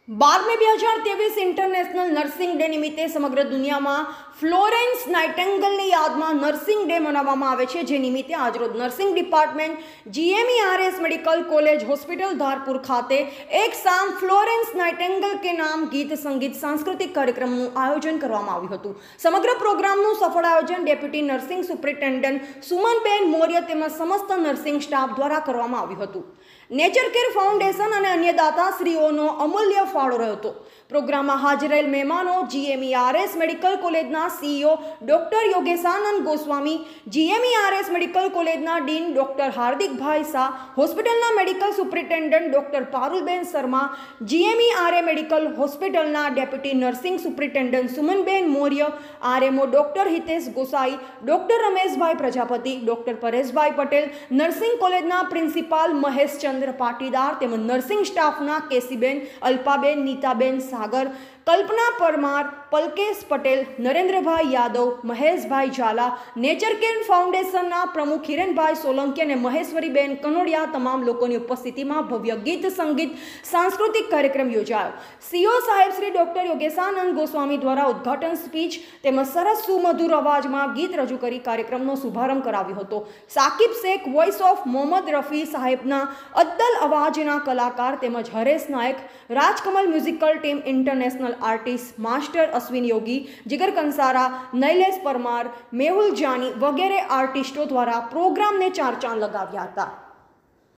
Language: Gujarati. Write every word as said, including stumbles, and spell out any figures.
બાર મે બે હજાર ત્રેવીસ ઇન્ટરનેશનલ નર્સિંગ ડે નિમિત્તે સમગ્ર દુનિયામાં ફ્લોરેન્સ નાઇટિંગેલની યાદમાં નર્સિંગ ડે મનાવવામાં આવે છે, જે નિમિત્તે આજરોજ nursing department GMERS medical college hospital Dharpur ખાતે એક શામ ફ્લોરેન્સ નાઇટિંગેલ કે નામ ગીત સંગીત સાંસ્કૃતિક કાર્યક્રમનું આયોજન કરવામાં આવ્યું હતું. સમગ્ર પ્રોગ્રામનું સફળ આયોજન deputy nursing superintendent Sumanben Maurya તેમજ સમસ્ત નર્સિંગ સ્ટાફ દ્વારા કરવામાં આવ્યું હતું. નેચર કેર ફાઉન્ડેશન અને અન્ય દાતાશ્રીઓનો અમૂલ્ય ફાળો રહ્યો હતો. પ્રોગ્રામમાં હાજર રહેલ મહેમાનો જીએમઈઆરએસ મેડિકલ કોલેજના CEO doctor Yogeshanand Goswami, GMERS medical કોલેજના ડીન ડોક્ટર હાર્દિકભાઈ શાહ, હોસ્પિટલના medical superintendent doctor Parulben Sharma, GMERS medical હોસ્પિટલના deputy nursing superintendent Sumanben Maurya, RMO doctor Hitesh Gosai, doctor Rameshbhai Prajapati, doctor Pareshbhai Patel, nursing કોલેજના પ્રિન્સિપાલ મહેશચંદ્ર પાટીદાર તેમજ નર્સિંગ સ્ટાફના કેસીબેન, અલ્પાબેન, નીતાબેન સાગર, કલ્પના પરમાર, પલકેશ પટેલ, નરેન્દ્રભાઈ યાદવ, મહેશભાઈ ઝાલા, નેચર કેર ફાઉન્ડેશનના પ્રમુખ હિરેનભાઈ સોલંકી અને મહેશ્વરીબેન કનોડિયા તમામ લોકોની ઉપસ્થિતિમાં ભવ્ય ગીત સંગીત સાંસ્કૃતિક કાર્યક્રમ યોજાયો. સીઓ સાહેબ શ્રી ડોક્ટર યોગેશાનંદ ગોસ્વામી દ્વારા ઉદ્ઘાટન સ્પીચ તેમજ સરસ સુમધુર અવાજમાં ગીત રજૂ કરી કાર્યક્રમનો શુભારંભ કરાવ્યો હતો. સાકિબ શેખ વોઇસ ઓફ મોહમ્મદ રફી સાહેબના અદ્દલ અવાજના કલાકાર તેમજ Haresh Nayak, Rajkamal musical team, international artist master Ashwin Yogi, Jigar Kansara, Nailesh Parmar, Mehul Jani વગેરે આર્ટિસ્ટો દ્વારા પ્રોગ્રામને ચાર ચાંદ લગાવ્યા હતા.